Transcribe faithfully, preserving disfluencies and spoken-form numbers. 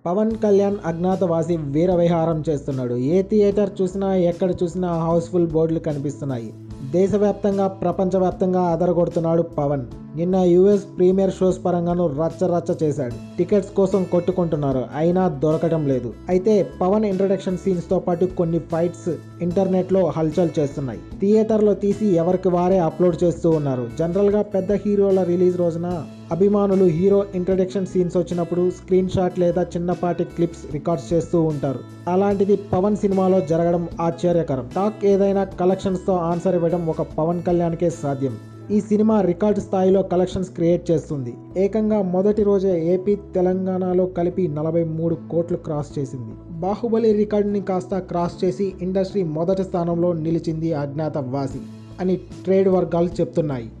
పవన్ కళ్యాణ్ అజ్ఞాతవాసి వీర విహారం చేస్తున్నాడు. ఏ థియేటర్ చూసినా ఎక్కడ చూసినా హౌస్ఫుల్ బోర్డులు కనిపిస్తున్నాయి. దేశవ్యాప్తంగా ప్రపంచవ్యాప్తంగా అదరగొడుతున్నాడు పవన్. నిన్న యూఎస్ ప్రీమియర్ షోస్ పరంగాను రచ్చ రచ్చ చేశాడు. టికెట్స్ కోసం కొట్టుకుంటున్నారు, అయినా దొరకడం లేదు. అయితే పవన్ ఇంట్రడక్షన్ సీన్స్ తో పాటు కొన్ని ఫైట్స్ ఇంటర్నెట్ లో హల్చల్ చేస్తున్నాయి. థియేటర్ లో తీసి ఎవరికి వారే అప్లోడ్ చేస్తూ ఉన్నారు. జనరల్ గా పెద్ద హీరోల రిలీజ్ రోజున అభిమానులు హీరో ఇంట్రడక్షన్ సీన్స్ వచ్చినప్పుడు స్క్రీన్ షాట్ లేదా చిన్నపాటి క్లిప్స్ రికార్డ్స్ చేస్తూ ఉంటారు. అలాంటిది పవన్ సినిమాలో జరగడం ఆశ్చర్యకరం. టాక్ ఏదైనా కలెక్షన్స్ తో ఆన్సర్ ఇవ్వడం ఒక పవన్ కళ్యాణ్కే సాధ్యం. ఈ సినిమా రికార్డ్ స్థాయిలో కలెక్షన్స్ క్రియేట్ చేస్తుంది. ఏకంగా మొదటి రోజే ఏపీ తెలంగాణలో కలిపి నలభై మూడు కోట్లు క్రాస్ చేసింది. బాహుబలి రికార్డుని కాస్త క్రాస్ చేసి ఇండస్ట్రీ మొదటి స్థానంలో నిలిచింది అజ్ఞాతవాసి అని ట్రేడ్ వర్గాలు చెప్తున్నాయి.